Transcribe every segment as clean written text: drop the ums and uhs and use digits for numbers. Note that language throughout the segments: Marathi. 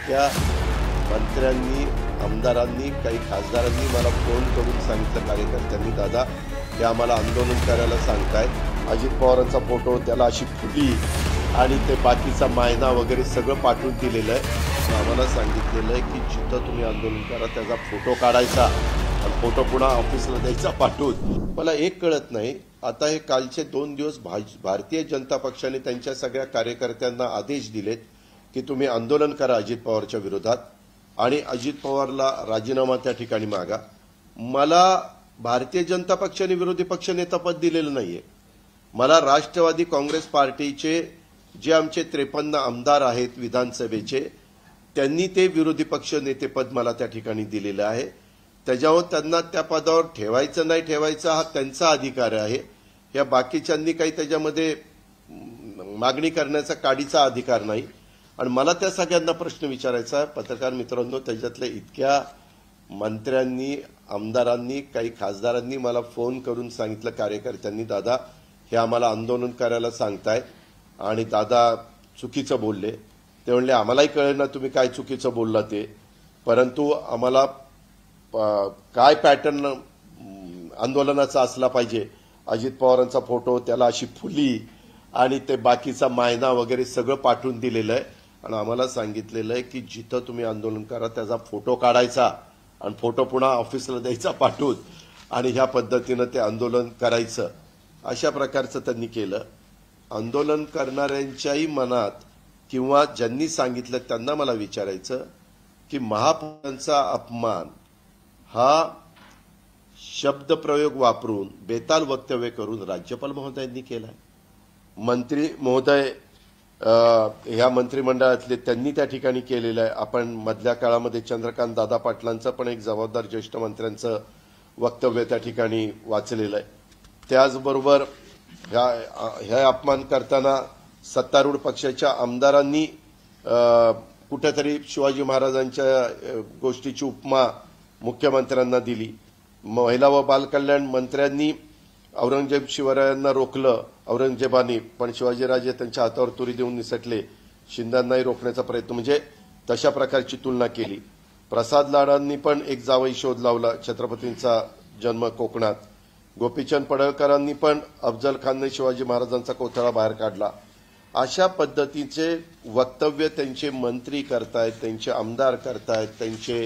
त्या मंत्र्यांनी, आमदारांनी, काही खासदारांनी मला फोन करून सांगितलं कार्यकर्त्यांनी, दादा हे आम्हाला आंदोलन करायला सांगतायत, अजित पवारांचा फोटो त्याला अशी फुली आणि ते बाकीचा मायना वगैरे सगळं पाठवून दिलेलं आहे। आम्हाला सांगितलेलं आहे की जिथं तुम्ही आंदोलन करा त्याचा फोटो काढायचा आणि फोटो पुन्हा ऑफिसला द्यायचा पाठवून। मला एक कळत नाही, आता हे कालचे 2 दिवस भारतीय जनता पक्षाने त्यांच्या सगळ्या कार्यकर्त्यांना आदेश दिलेत की तुम्ही आंदोलन करा अजित पवारच्या विरोधात आणि अजित पवारला राजीनामा त्या ठिकाणी मागा। मला भारतीय जनता पक्षाने विरोधी पक्षनेतापद दिलेलं नाहीये। मला राष्ट्रवादी काँग्रेस पार्टीचे जे आमचे 53 आमदार आहेत विधानसभेचे, त्यांनी ते विरोधी पक्ष नेतेपद मला त्या ठिकाणी दिलेलं आहे। त्याच्यावर त्यांना त्या पदावर ठेवायचं नाही ठेवायचं हा त्यांचा अधिकार आहे। या बाकीच्यांनी काही त्याच्यामध्ये मागणी करण्याचा काडीचा अधिकार नाही। आणि मला त्या सगळ्यांना प्रश्न विचारायचा आहे, पत्रकार मित्रांनो, त्याच्यातल्या इतक्या मंत्र्यांनी, आमदारांनी, काही खासदारांनी मला फोन करून सांगितलं कार्यकर्त्यांनी, दादा हे आम्हाला आंदोलन करायला सांगतायत आणि दादा चुकीचं बोलले। ते म्हणले आम्हालाही कळेल ना तुम्ही काय चुकीचं बोलला ते, परंतु आम्हाला काय पॅटर्न आंदोलनाचा असला पाहिजे, अजित पवारांचा फोटो त्याला अशी फुली आणि ते बाकीचा मायना वगैरे सगळं पाठवून दिलेलं आहे आणि आम्हाला सांगितलेलं आहे की जिथं तुम्ही आंदोलन करा त्याचा फोटो काढायचा आणि फोटो पुन्हा ऑफिसला द्यायचा पाठवून आणि ह्या पद्धतीनं ते आंदोलन करायचं। अशा प्रकारचं त्यांनी केलं। आंदोलन करणाऱ्यांच्याही मनात किंवा ज्यांनी सांगितलं त्यांना मला विचारायचं की महापौरांचा अपमान हा शब्दप्रयोग वापरून बेताल वक्तव्य करून राज्यपाल महोदयांनी केलाय। मंत्री महोदय ह्या मंत्रिमंडळातले त्यांनी त्या ठिकाणी केलेलं आहे। आपण मधल्या काळामध्ये चंद्रकांत दादा पाटलांचं पण एक जबाबदार ज्येष्ठ मंत्र्यांचं वक्तव्य त्या ठिकाणी वाचलेलं आहे। त्याचबरोबर ह्या अपमान करताना सत्तारूढ पक्षाच्या आमदारांनी कुठेतरी शिवाजी महाराजांच्या गोष्टीची उपमा मुख्यमंत्र्यांना दिली। महिला व बालकल्याण मंत्र्यांनी औरंगजेब शिवरायांना रोखलं औरंगजेबाने, पण शिवाजीराजे त्यांच्या हातावर तुरी देऊन निसटले, शिंद्यांनाही रोखण्याचा प्रयत्न, म्हणजे तशा प्रकारची तुलना केली। प्रसाद लाडांनी पण एक जावई शोध लावला, छत्रपतींचा जन्म कोकणात। गोपीचंद पडळकरांनी पण अफजल खानने शिवाजी महाराजांचा कोथळा बाहेर काढला। अशा पद्धतीचे वक्तव्य त्यांचे मंत्री करतायत, त्यांचे आमदार करतायत, त्यांचे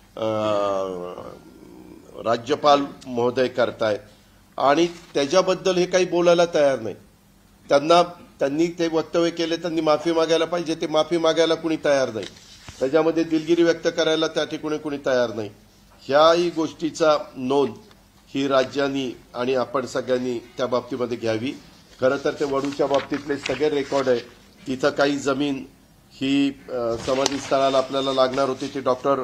राज्यपाल महोदय करतायत आणि त्याच्याबद्दल हे काही बोलायला तयार नाही। त्यांनी ते वक्तव्य केले, त्यांनी माफी मागायला पाहिजे, ते माफी मागायला कुणी तयार नाही। त्याच्यामध्ये दिलगिरी व्यक्त करायला त्या ठिकाणी कुणी तयार नाही। ह्याही गोष्टीचा नोंद ही राज्यांनी आणि आपण सगळ्यांनी त्या बाबतीमध्ये घ्यावी। खरं तर ते वडूच्या बाबतीतले सगळे रेकॉर्ड आहे। तिथं काही जमीन ही समाधी स्थळाला आपल्याला लागणार होती, ती डॉक्टर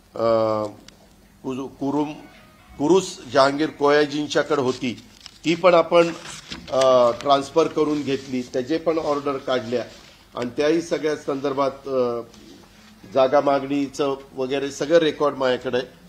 कुरुस जहांगीर कोयाजींच्याकडे होती, ती पण आपण ट्रान्सफर करून घेतली, त्याचे पण ऑर्डर काढल्या आणि त्याही सगळ्या संदर्भात जागा मागणीचं वगैरे सगळं रेकॉर्ड माझ्याकडे आहे।